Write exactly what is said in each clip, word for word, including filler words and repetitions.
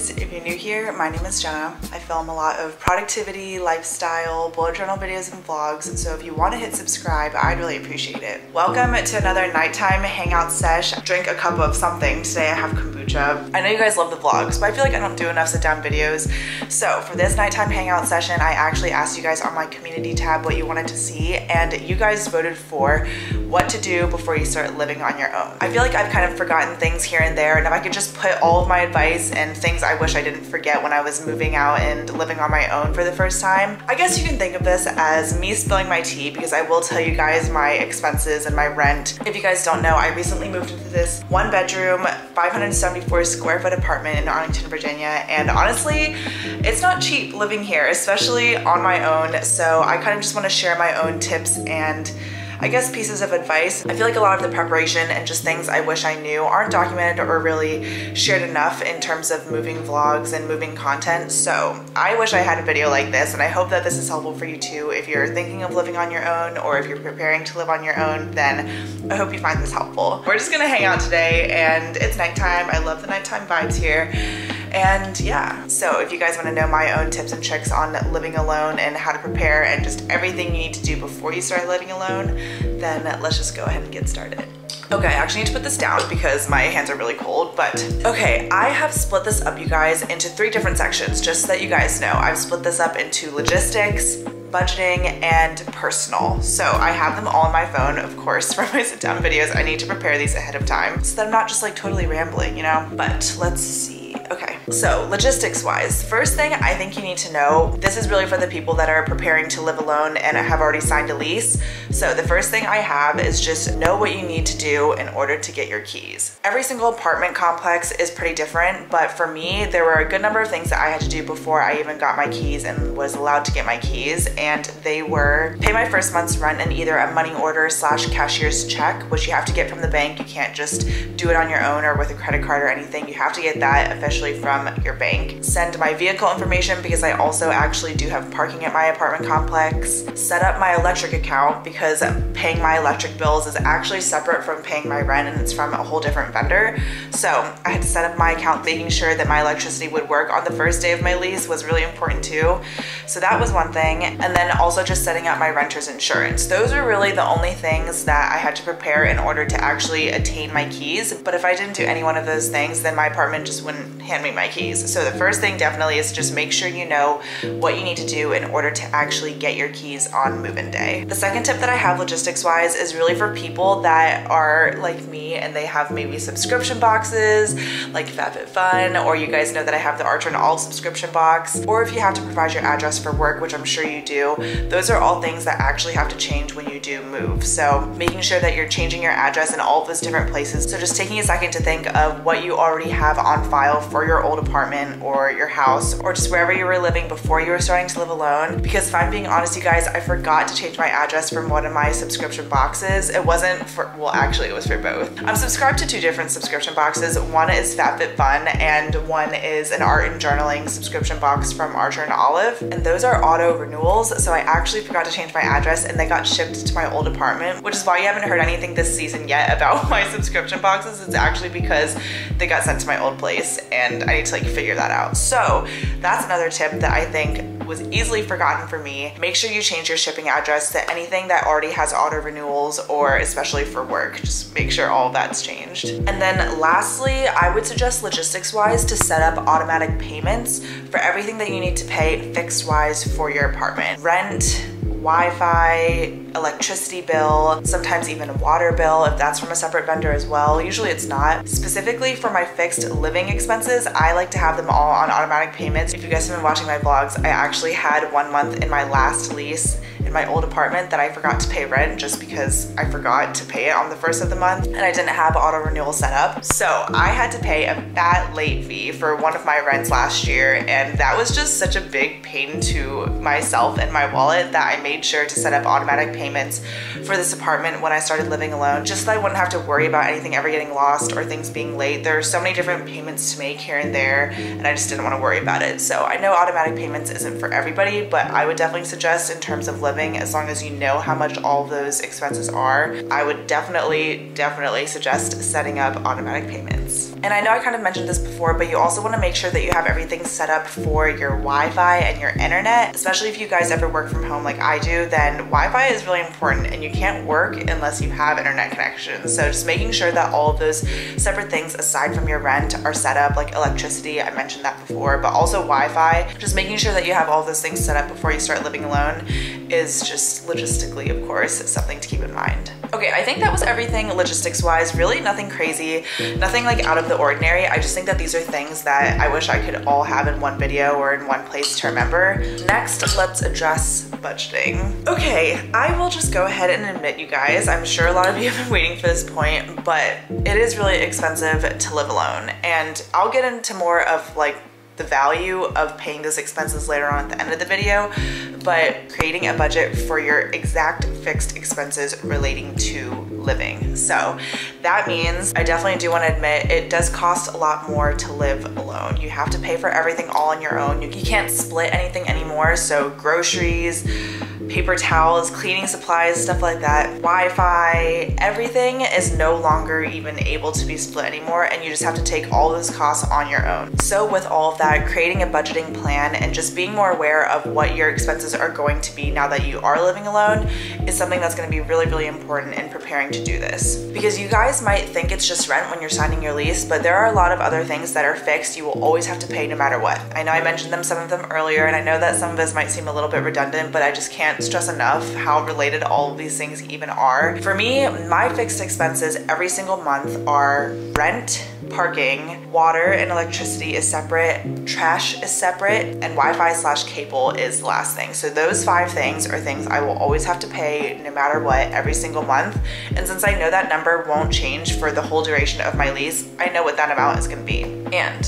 guys, if you're new here, my name is Jenna. I film a lot of productivity, lifestyle, bullet journal videos and vlogs, so if you want to hit subscribe, I'd really appreciate it. Welcome to another nighttime hangout sesh. Drink a cup of something. Today I have kombucha. I know you guys love the vlogs, but I feel like I don't do enough sit down videos. So for this nighttime hangout session, I actually asked you guys on my community tab what you wanted to see, and you guys voted for what to do before you start living on your own. I feel like I've kind of forgotten things here and there, and if I could just put all of my advice and things I wish I didn't forget when I was moving out and living on my own for the first time. I guess you can think of this as me spilling my tea, because I will tell you guys my expenses and my rent. If you guys don't know, I recently moved into this one bedroom, five hundred seventy-four square foot apartment in Arlington, Virginia, and honestly, it's not cheap living here, especially on my own. So I kind of just want to share my own tips and I guess pieces of advice. I feel like a lot of the preparation and just things I wish I knew aren't documented or really shared enough in terms of moving vlogs and moving content. So I wish I had a video like this, and I hope that this is helpful for you too. If you're thinking of living on your own, or if you're preparing to live on your own, then I hope you find this helpful. We're just gonna hang out today, and it's nighttime. I love the nighttime vibes here. And yeah, so if you guys want to know my own tips and tricks on living alone and how to prepare and just everything you need to do before you start living alone, then let's just go ahead and get started. Okay, I actually need to put this down because my hands are really cold, but okay, I have split this up, you guys, into three different sections, just so that you guys know. I've split this up into logistics, budgeting, and personal. So I have them all on my phone, of course, for my sit down videos. I need to prepare these ahead of time so that I'm not just like totally rambling, you know? But let's see. Okay, so logistics wise, first thing I think you need to know, this is really for the people that are preparing to live alone and have already signed a lease. So the first thing I have is just know what you need to do in order to get your keys. Every single apartment complex is pretty different, but for me, there were a good number of things that I had to do before I even got my keys and was allowed to get my keys. And they were pay my first month's rent in either a money order slash cashier's check, which you have to get from the bank. You can't just do it on your own or with a credit card or anything. You have to get that officially from your bank. Send my vehicle information, because I also actually do have parking at my apartment complex. Set up my electric account, because paying my electric bills is actually separate from paying my rent, and it's from a whole different vendor. So I had to set up my account. Making sure that my electricity would work on the first day of my lease was really important too. So that was one thing. And then also just setting up my renter's insurance. Those are really the only things that I had to prepare in order to actually attain my keys. But if I didn't do any one of those things, then my apartment just wouldn't hand me my keys. So the first thing definitely is just make sure you know what you need to do in order to actually get your keys on move-in day. The second tip that I have logistics wise is really for people that are like me and they have maybe subscription boxes like FabFitFun, or you guys know that I have the Archer and Olive subscription box, or if you have to provide your address for work, which I'm sure you do. Those are all things that actually have to change when you do move. So making sure that you're changing your address in all of those different places. So just taking a second to think of what you already have on file for your old apartment or your house, or just wherever you were living before you were starting to live alone. Because if I'm being honest, you guys, I forgot to change my address from one of my subscription boxes. It wasn't for, well, actually it was for both. I'm subscribed to two different subscription boxes. One is FabFitFun and one is an art and journaling subscription box from Archer and Olive. And those are auto renewals. So I actually forgot to change my address and they got shipped to my old apartment, which is why you haven't heard anything this season yet about my subscription boxes. It's actually because they got sent to my old place and I need to like figure that out. So that's another tip that I think was easily forgotten for me. Make sure you change your shipping address to anything that already has auto renewals, or especially for work. Just make sure all of that's changed. And then lastly, I would suggest logistics wise to set up automatic payments for everything that you need to pay fixed wise for your apartment. Rent, Wi-Fi, electricity bill, sometimes even a water bill if that's from a separate vendor as well. Usually it's not. Specifically for my fixed living expenses, I like to have them all on automatic payments. If you guys have been watching my vlogs, I actually had one month in my last lease in my old apartment that I forgot to pay rent just because I forgot to pay it on the first of the month and I didn't have auto renewal set up. So I had to pay a fat late fee for one of my rents last year, and that was just such a big pain to myself and my wallet that I made sure to set up automatic payments for this apartment when I started living alone, just so I wouldn't have to worry about anything ever getting lost or things being late. There are so many different payments to make here and there, and I just didn't want to worry about it. So I know automatic payments isn't for everybody, but I would definitely suggest in terms of living living, as long as you know how much all of those expenses are, I would definitely, definitely suggest setting up automatic payments. And I know I kind of mentioned this before, but you also want to make sure that you have everything set up for your Wi-Fi and your internet, especially if you guys ever work from home like I do, then Wi-Fi is really important and you can't work unless you have internet connection. So just making sure that all of those separate things aside from your rent are set up, like electricity, I mentioned that before, but also Wi-Fi, just making sure that you have all those things set up before you start living alone is just logistically, of course, something to keep in mind. Okay, I think that was everything logistics wise, really nothing crazy, nothing like out of the ordinary. I just think that these are things that I wish I could all have in one video or in one place to remember. Next, let's address budgeting. Okay, I will just go ahead and admit, you guys, I'm sure a lot of you have been waiting for this point, but it is really expensive to live alone. And I'll get into more of like the value of paying those expenses later on at the end of the video, but creating a budget for your exact fixed expenses relating to living. So that means I definitely do want to admit it does cost a lot more to live alone. You have to pay for everything all on your own. You, you can't split anything anymore. So groceries, paper towels, cleaning supplies, stuff like that, Wi-Fi, everything is no longer even able to be split anymore, and you just have to take all those costs on your own. So with all of that, creating a budgeting plan and just being more aware of what your expenses are going to be now that you are living alone is something that's going to be really, really important in preparing to do this. Because you guys might think it's just rent when you're signing your lease, but there are a lot of other things that are fixed you will always have to pay no matter what. I know I mentioned them, some of them earlier, and I know that some of this might seem a little bit redundant, but I just can't stress enough how related all of these things even are. For me, my fixed expenses every single month are rent, parking, water and electricity is separate, trash is separate, and Wi-Fi slash cable is the last thing. So those five things are things I will always have to pay no matter what every single month. And since I know that number won't change for the whole duration of my lease, I know what that amount is going to be. And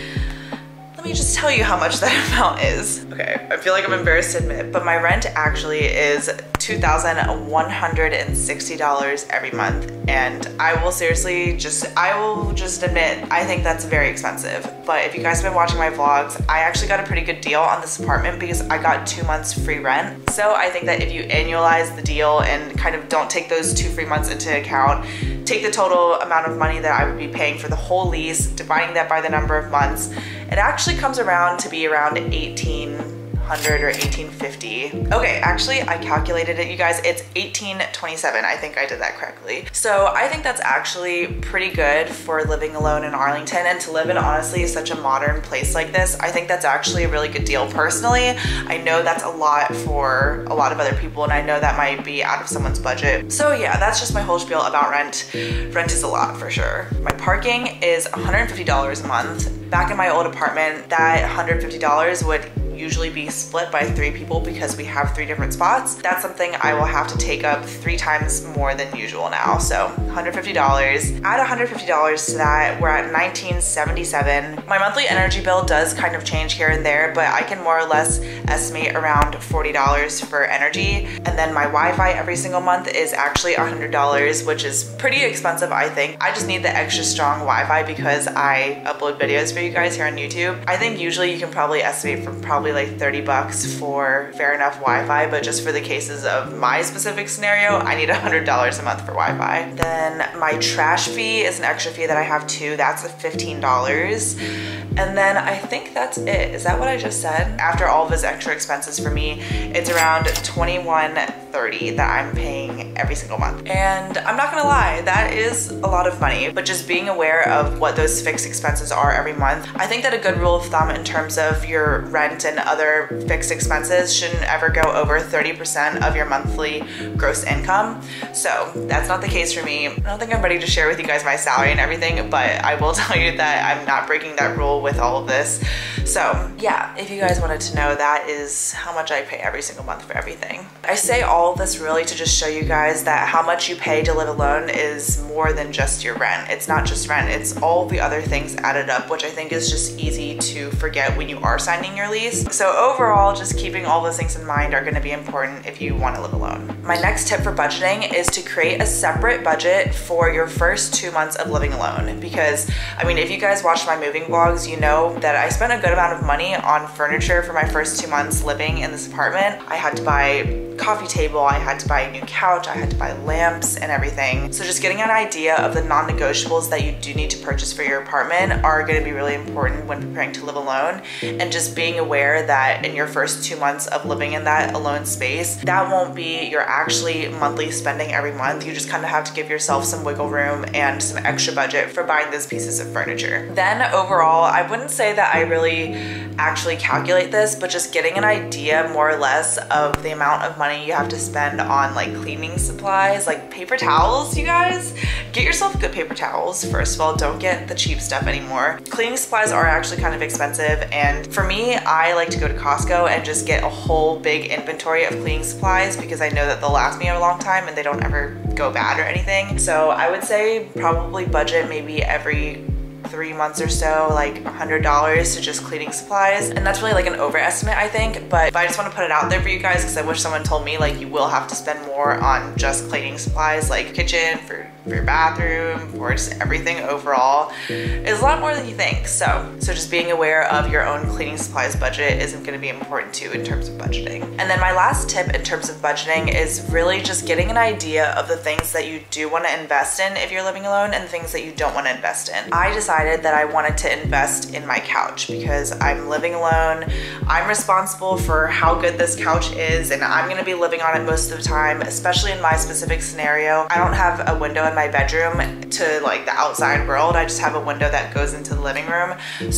let me just tell you how much that amount is. Okay, I feel like I'm embarrassed to admit, but my rent actually is two thousand one hundred sixty dollars every month. And I will seriously just, I will just admit, I think that's very expensive. But if you guys have been watching my vlogs, I actually got a pretty good deal on this apartment because I got two months free rent. So I think that if you annualize the deal and kind of don't take those two free months into account, take the total amount of money that I would be paying for the whole lease, dividing that by the number of months, it actually comes around to be around eighteen hundred or eighteen fifty. Okay, actually I calculated it, you guys, it's eighteen twenty-seven. I think I did that correctly. So I think that's actually pretty good for living alone in Arlington, and to live in honestly such a modern place like this. I think that's actually a really good deal personally. I know that's a lot for a lot of other people, and I know that might be out of someone's budget. So yeah, that's just my whole spiel about rent. Rent is a lot for sure. My parking is one hundred fifty dollars a month. Back in my old apartment, that one hundred fifty dollars would usually be split by three people because we have three different spots. That's something I will have to take up three times more than usual now. So one hundred fifty dollars. Add one hundred fifty dollars to that, we're at nineteen seventy-seven. My monthly energy bill does kind of change here and there, but I can more or less estimate around forty dollars for energy. And then my Wi-Fi every single month is actually one hundred dollars, which is pretty expensive, I think. I just need the extra strong Wi-Fi because I upload videos for you guys here on YouTube. I think usually you can probably estimate for probably like thirty bucks for fair enough Wi-Fi, but just for the cases of my specific scenario, I need one hundred dollars a month for Wi-Fi. Then my trash fee is an extra fee that I have too. That's fifteen dollars. And then I think that's it. Is that what I just said? After all of those extra expenses for me, it's around twenty-one thirty that I'm paying every single month. And I'm not gonna lie, that is a lot of money, but just being aware of what those fixed expenses are every month. I think that a good rule of thumb in terms of your rent and other fixed expenses shouldn't ever go over thirty percent of your monthly gross income. So that's not the case for me. I don't think I'm ready to share with you guys my salary and everything, but I will tell you that I'm not breaking that rule with all of this. So yeah, if you guys wanted to know, that is how much I pay every single month for everything. I say all all of this really to just show you guys that how much you pay to live alone is more than just your rent. It's not just rent, it's all the other things added up, which I think is just easy to forget when you are signing your lease. So overall, just keeping all those things in mind are gonna be important if you wanna live alone. My next tip for budgeting is to create a separate budget for your first two months of living alone. Because, I mean, if you guys watch my moving vlogs, you know that I spent a good amount of money on furniture for my first two months living in this apartment. I had to buy a coffee table, I had to buy a new couch, I had to buy lamps and everything. So just getting an idea of the non-negotiables that you do need to purchase for your apartment are gonna be really important when preparing to live alone. And just being aware that in your first two months of living in that alone space, that won't be your actually monthly spending every month. You just kind of have to give yourself some wiggle room and some extra budget for buying those pieces of furniture. Then overall, I wouldn't say that I really actually calculate this, but just getting an idea more or less of the amount of money you have to spend on like cleaning supplies, like paper towels, you guys. Get yourself good paper towels, first of all. Don't get the cheap stuff anymore. Cleaning supplies are actually kind of expensive, and for me, I like to go to Costco and just get a whole big inventory of cleaning supplies because I know that they'll last me a long time and they don't ever go bad or anything. So I would say probably budget maybe every three months or so, like a hundred dollars to just cleaning supplies. And that's really like an overestimate, I think, but I just want to put it out there for you guys because I wish someone told me like you will have to spend more on just cleaning supplies, like kitchen, for, for your bathroom, for just everything overall. It's a lot more than you think. So, so just being aware of your own cleaning supplies budget isn't going to be important too in terms of budgeting. And then my last tip in terms of budgeting is really just getting an idea of the things that you do want to invest in if you're living alone and the things that you don't want to invest in. I decided that I wanted to invest in my couch because I'm living alone. I'm responsible for how good this couch is, and I'm gonna be living on it most of the time, especially in my specific scenario. I don't have a window in my bedroom to like the outside world. I just have a window that goes into the living room.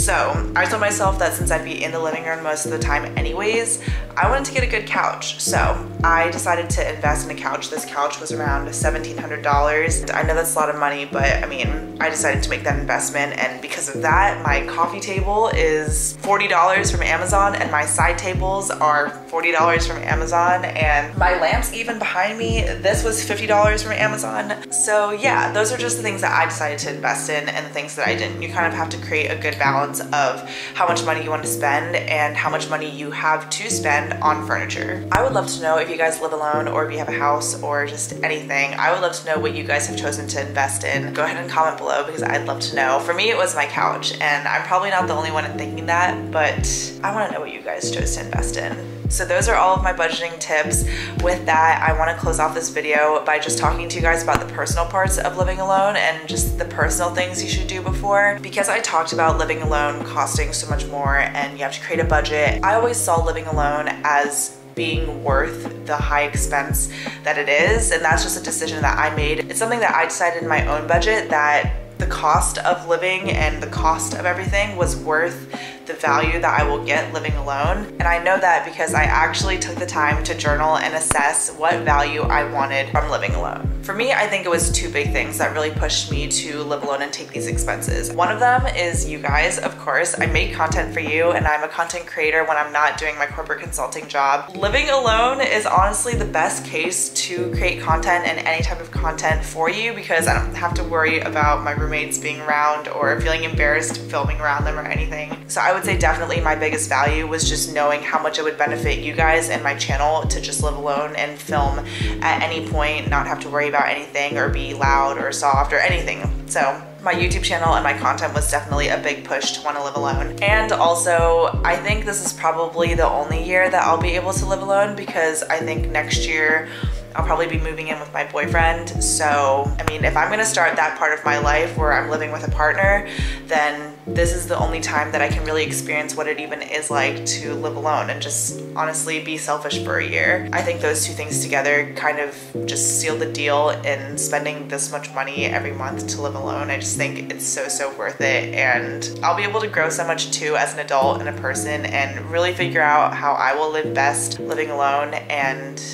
So I told myself that since I'd be in the living room most of the time anyways, I wanted to get a good couch. So I decided to invest in a couch. This couch was around seventeen hundred dollars. I know that's a lot of money, but I mean, I decided to make that investment, and because of that, my coffee table is forty dollars from Amazon, and my side tables are forty dollars from Amazon, and my lamps even behind me, this was fifty dollars from Amazon. So yeah, those are just the things that I decided to invest in and the things that I didn't. You kind of have to create a good balance of how much money you want to spend and how much money you have to spend on furniture. I would love to know if you guys live alone or if you have a house or just anything. I would love to know what you guys have chosen to invest in. Go ahead and comment below because I'd love to know. For me, it was my couch, and I'm probably not the only one in thinking that, but I want to know what you guys chose to invest in. So those are all of my budgeting tips. With that, I want to close off this video by just talking to you guys about the personal parts of living alone and just the personal things you should do before. Because I talked about living alone costing so much more and you have to create a budget, I always saw living alone as being worth the high expense that it is, and that's just a decision that I made. It's something that I decided in my own budget that the cost of living and the cost of everything was worth the value that I will get living alone. And I know that because I actually took the time to journal and assess what value I wanted from living alone. For me, I think it was two big things that really pushed me to live alone and take these expenses. One of them is you guys, of course. I make content for you, and I'm a content creator when I'm not doing my corporate consulting job. Living alone is honestly the best case to create content and any type of content for you because I don't have to worry about my roommates being around or feeling embarrassed filming around them or anything. So I would say definitely my biggest value was just knowing how much it would benefit you guys and my channel to just live alone and film at any point, not have to worry about anything or be loud or soft or anything. So my YouTube channel and my content was definitely a big push to want to live alone. And also, I think this is probably the only year that I'll be able to live alone because I think next year I'll probably be moving in with my boyfriend. So, I mean, if I'm gonna start that part of my life where I'm living with a partner, then this is the only time that I can really experience what it even is like to live alone and just honestly be selfish for a year. I think those two things together kind of just seal the deal in spending this much money every month to live alone. I just think it's so, so worth it. And I'll be able to grow so much too as an adult and a person and really figure out how I will live best living alone and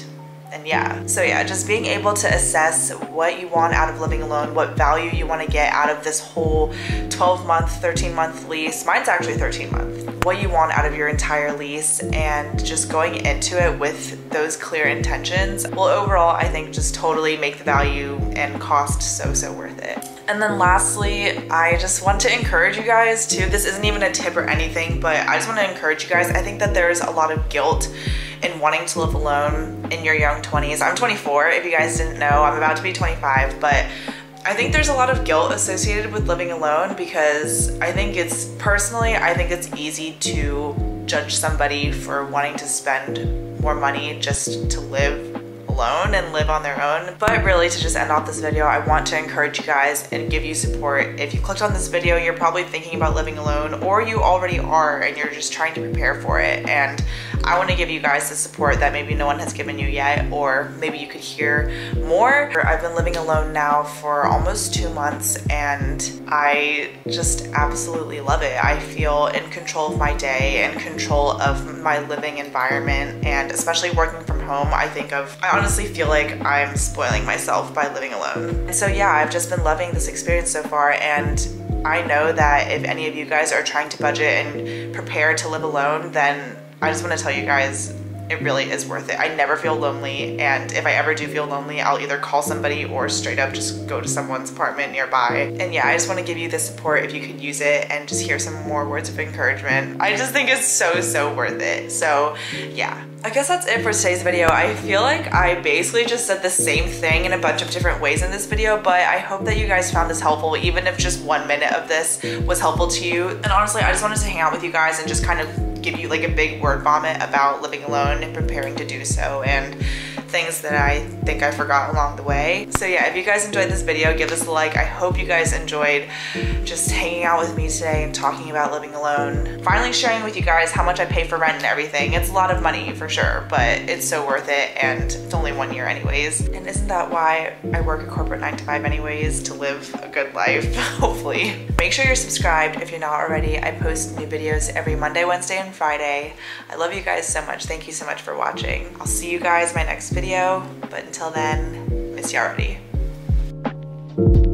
and yeah, so yeah, just being able to assess what you want out of living alone, what value you want to get out of this whole twelve month, thirteen month lease. Mine's actually thirteen month. What you want out of your entire lease, and just going into it with those clear intentions will overall, I think, just totally make the value and cost so, so worth it. And then lastly, I just want to encourage you guys to, this isn't even a tip or anything, but I just want to encourage you guys. I think that there's a lot of guilt in wanting to live alone in your young twenties. I'm twenty-four, if you guys didn't know. I'm about to be twenty-five, but I think there's a lot of guilt associated with living alone, because I think it's, personally, I think it's easy to judge somebody for wanting to spend more money just to live alone and live on their own. But really, to just end off this video, I want to encourage you guys and give you support. If you clicked on this video, you're probably thinking about living alone, or you already are and you're just trying to prepare for it. And I want to give you guys the support that maybe no one has given you yet, or maybe you could hear more. I've been living alone now for almost two months and I just absolutely love it. I feel in control of my day, in control of my living environment, and especially working from home, I think of, I honestly feel like I'm spoiling myself by living alone. And so yeah, I've just been loving this experience so far, and I know that if any of you guys are trying to budget and prepare to live alone, then I just want to tell you guys, it really is worth it. I never feel lonely, and if I ever do feel lonely, I'll either call somebody or straight up just go to someone's apartment nearby. And yeah, I just want to give you the support if you could use it and just hear some more words of encouragement. I just think it's so, so worth it. So yeah, I guess that's it for today's video. I feel like I basically just said the same thing in a bunch of different ways in this video, but I hope that you guys found this helpful, even if just one minute of this was helpful to you. And honestly, I just wanted to hang out with you guys and just kind of give you like a big word vomit about living alone and preparing to do so, and things that I think I forgot along the way. So yeah, if you guys enjoyed this video, give this a like. I hope you guys enjoyed just hanging out with me today and talking about living alone. Finally sharing with you guys how much I pay for rent and everything. It's a lot of money for sure, but it's so worth it, and it's only one year anyways. And isn't that why I work a corporate nine to five anyways? To live a good life, hopefully. Make sure you're subscribed if you're not already. I post new videos every Monday, Wednesday, and Friday. I love you guys so much. Thank you so much for watching. I'll see you guys in my next video, but until then, miss you already.